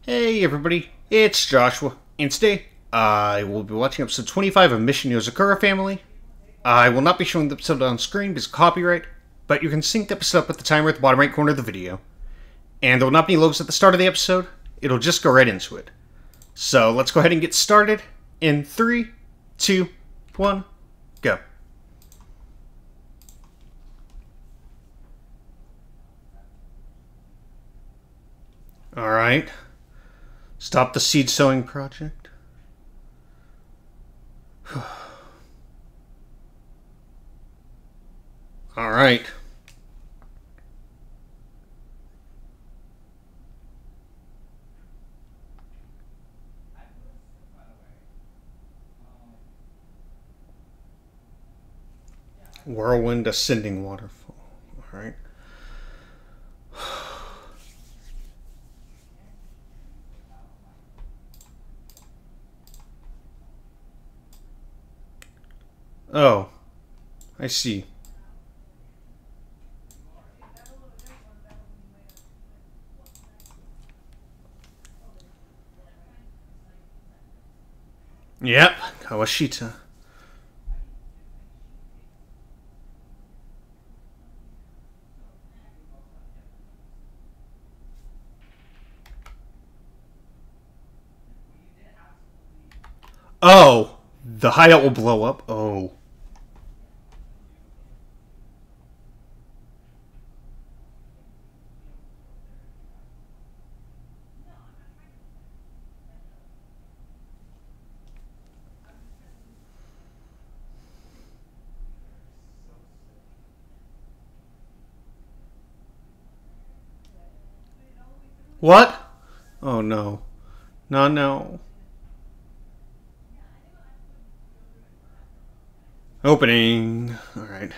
Hey everybody, it's Joshua, and today I will be watching episode 25 of Mission Yozakura Family. I will not be showing the episode on screen because of copyright, but you can sync the episode up with the timer at the bottom right corner of the video. And there will not be logos at the start of the episode, it'll just go right into it. So let's go ahead and get started in 3, 2, 1, go. Alright. Stop the seed sowing project. Alright. Whirlwind ascending waterfall. Alright. Oh, I see. Yep, Kawashita. Oh, the hideout will blow up. Oh. What? Oh no. No, no. Opening. Alright.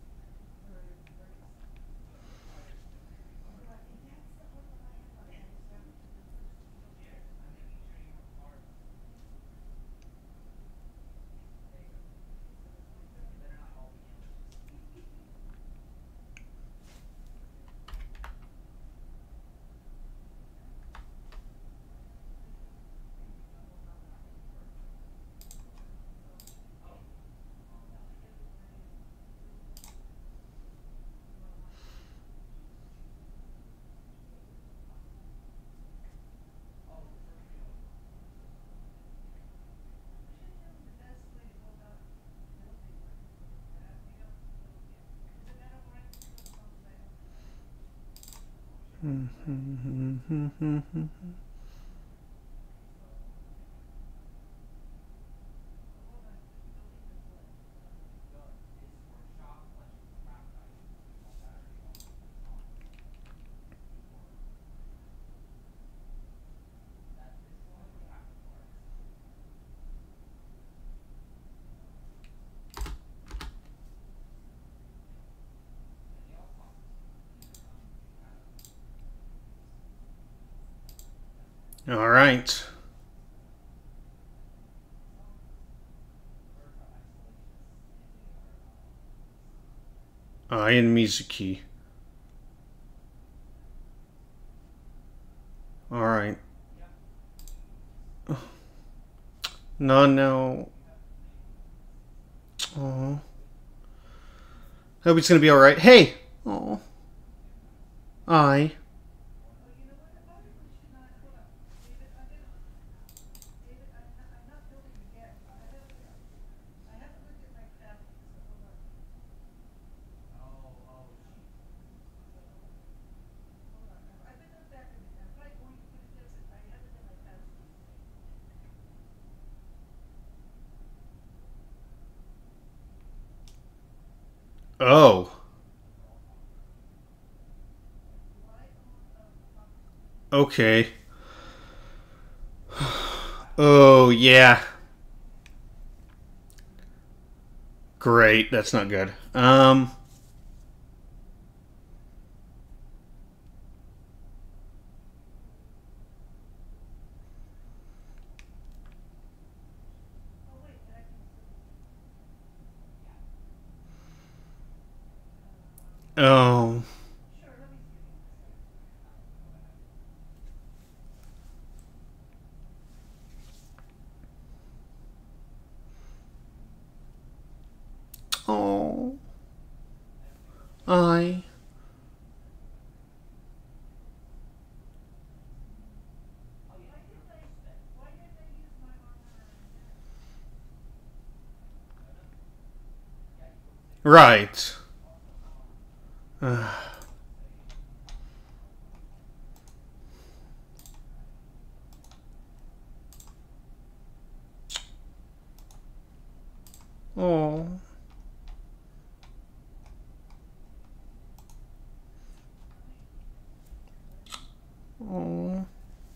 All right. And Mizuki. All right. No, no. Oh. Hope it's gonna be all right. Hey. Oh. I. Oh. Okay. Oh, yeah. Great. That's not good. Oh. I... Right. Oh. Oh.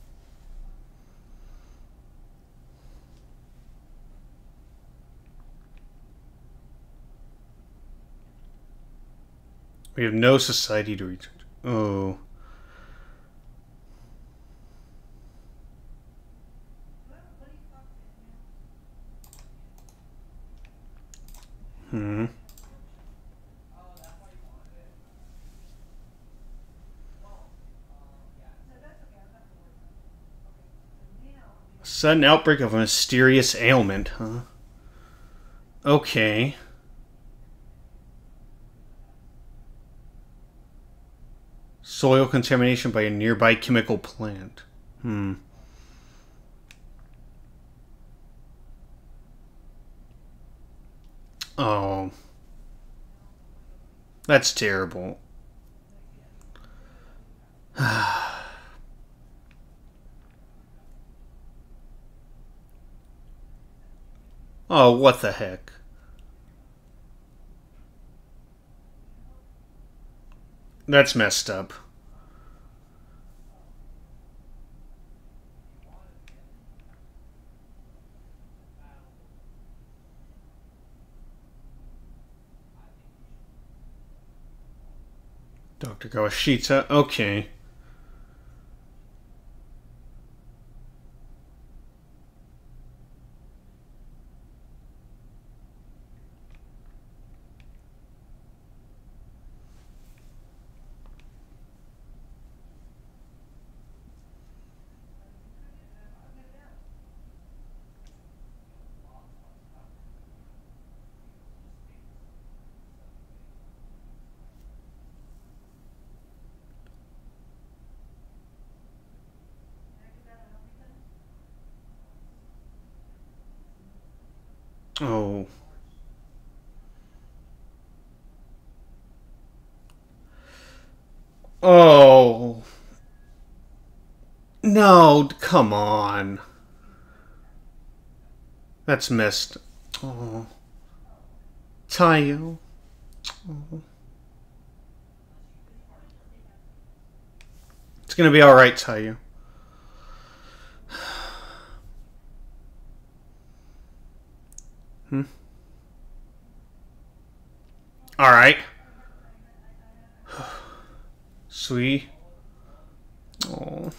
We have no society to return to. Oh. Hmm. Sudden outbreak of a mysterious ailment, huh? Okay. Soil contamination by a nearby chemical plant. Hmm. Oh. That's terrible. Oh, what the heck? That's messed up. Dr. Kawashita, okay. Oh. Oh. No, come on. That's missed. Oh. Tayo. Oh. It's gonna be alright, Tayo. Hmm? Alright. Sweet. Oh.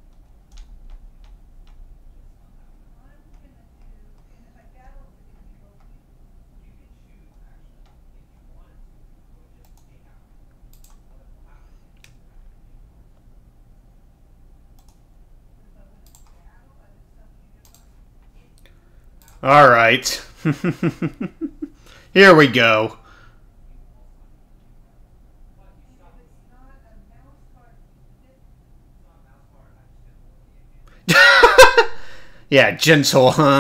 Alright. Here we go. Yeah, gentle, huh?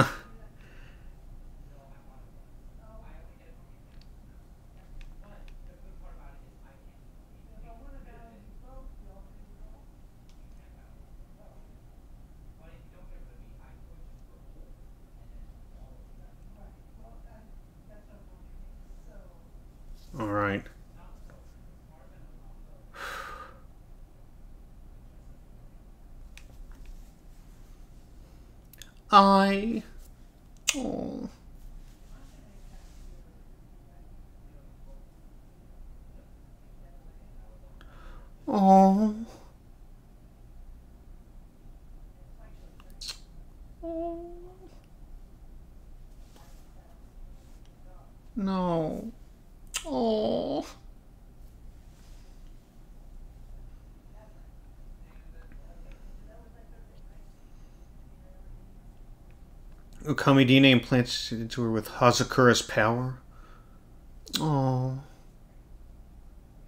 Alright. I... Oh. Oh. Oh. No. Oh. Ukamidine implants into her with Hazakura's power. Oh.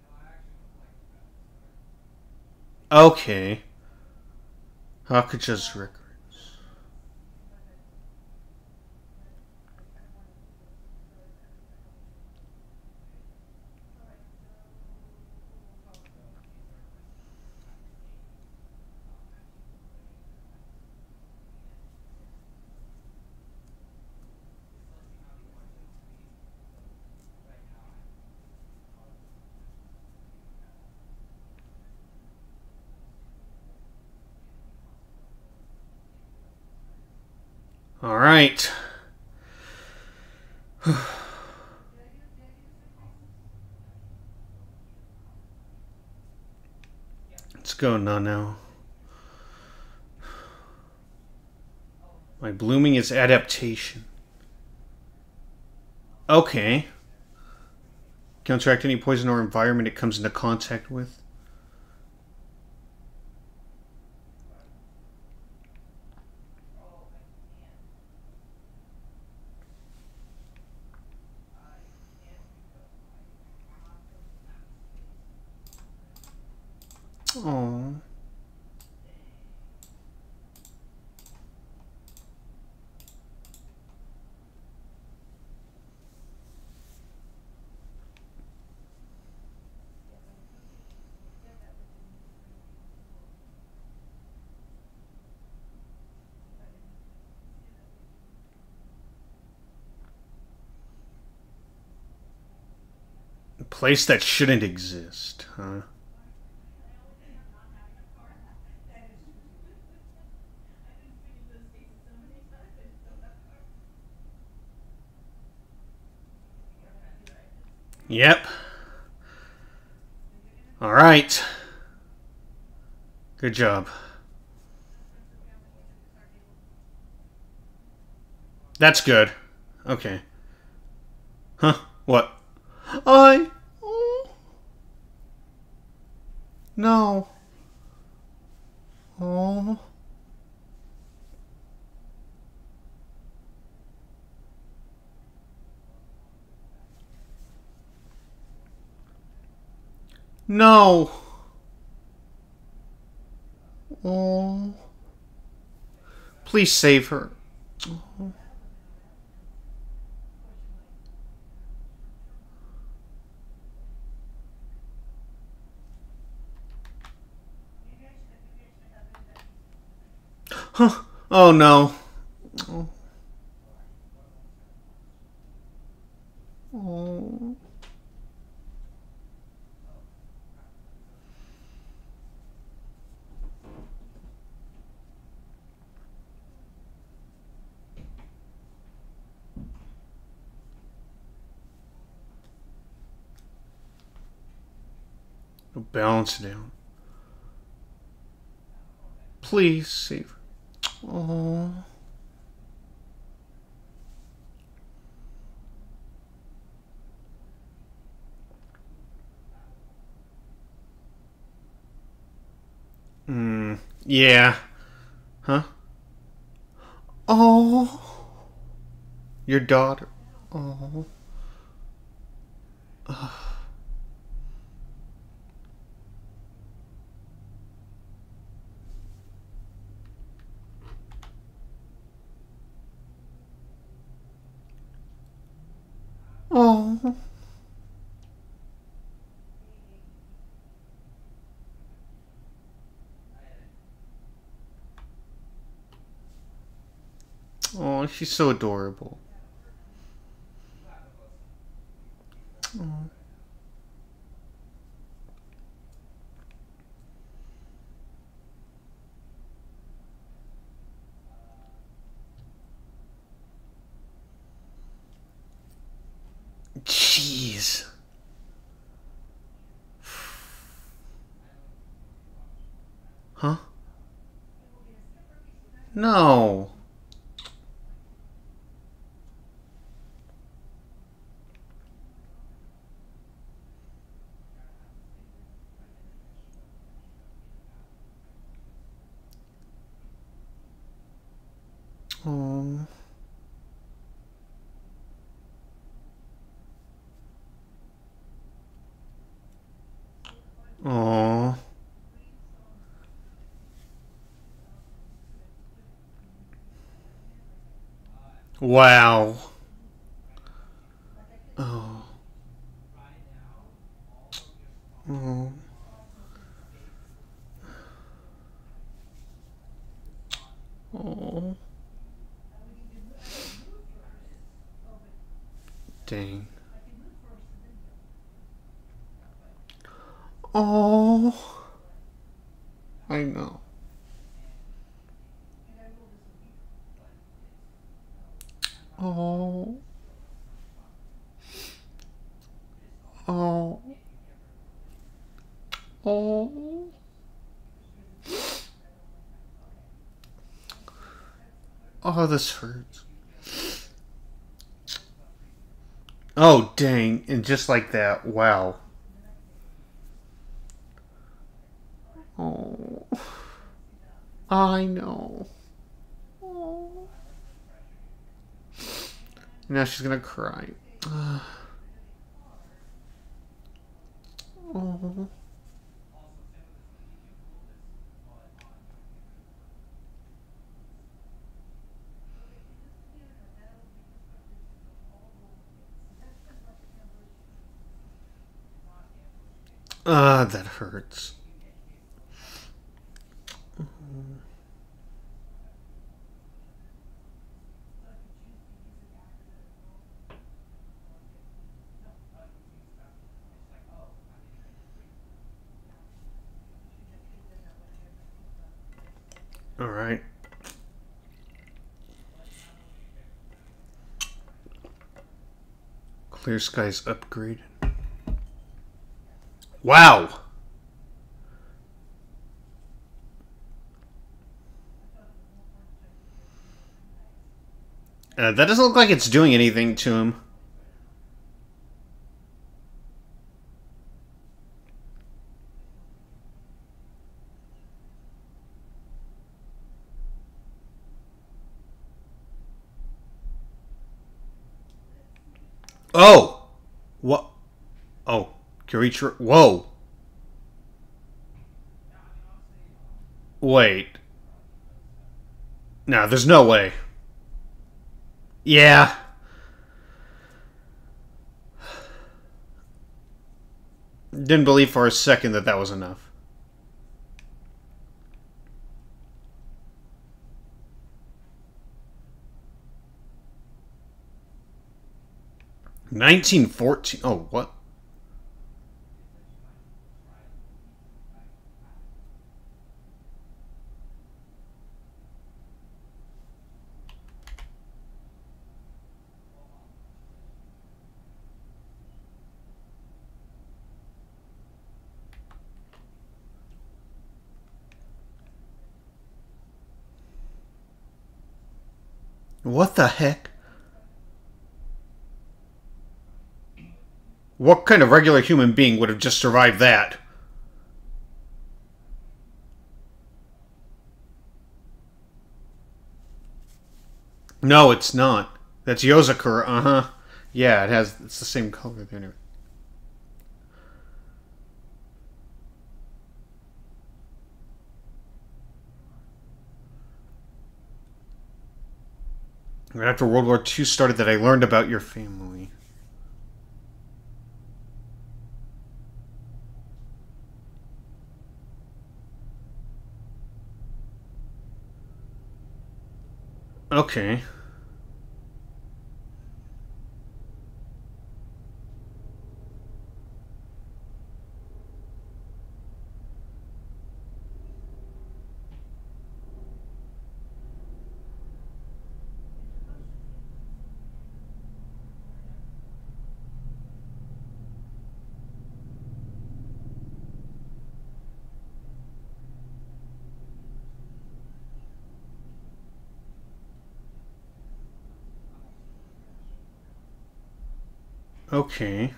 Okay. Hakuja's records. All right. Let's go now. My blooming is adaptation. Okay. Counteract any poison or environment it comes into contact with. Oh. A place that shouldn't exist, huh? Yep. All right. Good job. That's good. Okay. Huh? What? Oh. No. Oh. No. Oh. Please save her. Oh. Huh. Oh no. Oh. Oh. Balance it down. Please save her. Oh. Yeah. Huh? Oh. Your daughter. Oh. Oh. Oh, she's so adorable. Oh. Jeez. Huh? No. Oh. Oh. Wow. Oh. Oh. Oh. Dang. Oh. I know. Oh. Oh. Oh. Oh, this hurts. Oh, dang. And just like that. Wow. Oh. I know. Oh. Now she's gonna cry. Oh. That hurts. All right. Clear skies upgraded. Wow. That doesn't look like it's doing anything to him. Oh! What? Oh. Can reach her. Whoa. Wait. No, there's no way. Yeah. Didn't believe for a second that that was enough. $19.14. Oh, what? What the heck? What kind of regular human being would have just survived that? No, it's not. That's Yozakura, uh-huh. Yeah, it's the same color there. Right after World War II started that I learned about your family. Okay. Okay.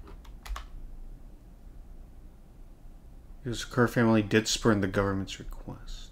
The Yozakura family did spurn the government's request.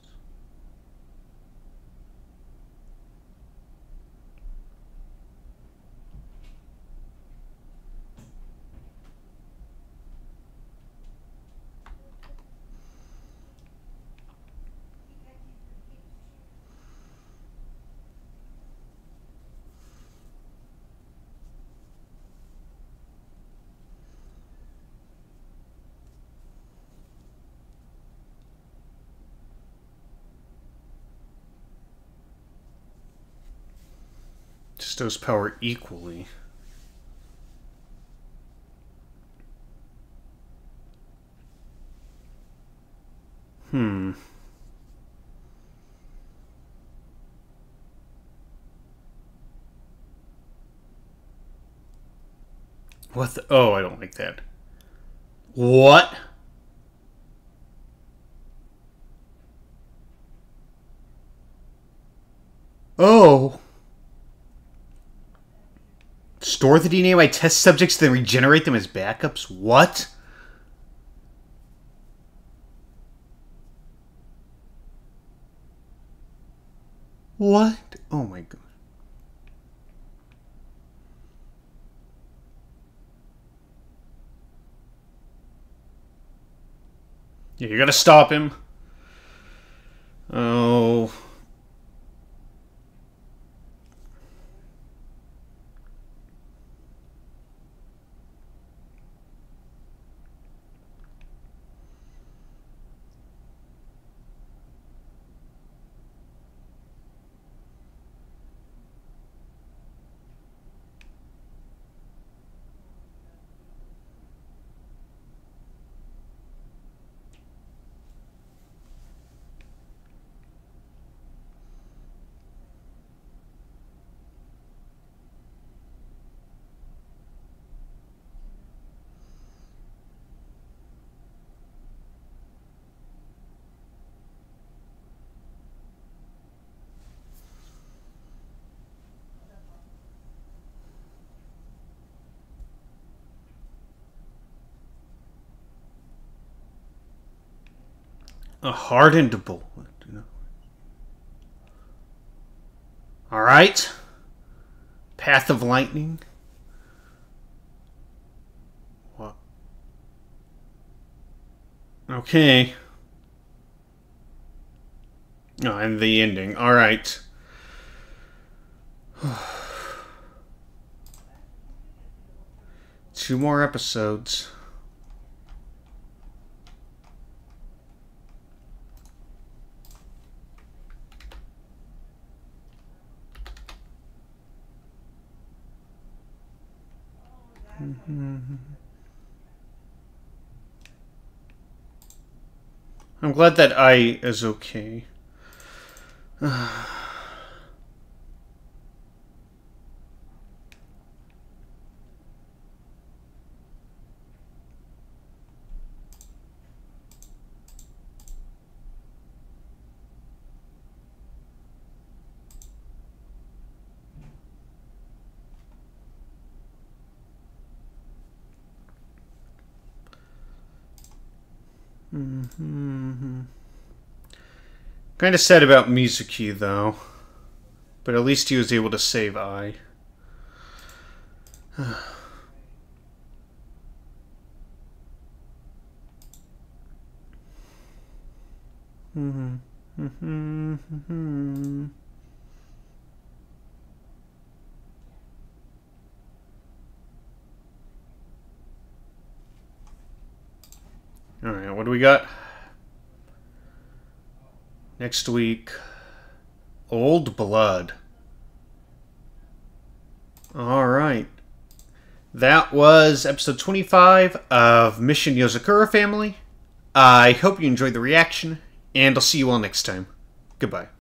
Bestows power equally. What the... Oh, I don't like that. What? Oh. Store the DNA by test subjects, then regenerate them as backups? What? What? Oh my god. Yeah, you gotta stop him. Oh. A hardened bullet. Alright. Path of lightning. What? Okay. Oh, and the ending. Alright. 2 more episodes. I'm glad that I is okay. Kind of sad about Mizuki, though. But at least he was able to save Ai. Alright, what do we got? Next week, Old Blood. Alright. That was episode 25 of Mission Yozakura Family. I hope you enjoyed the reaction, and I'll see you all next time. Goodbye.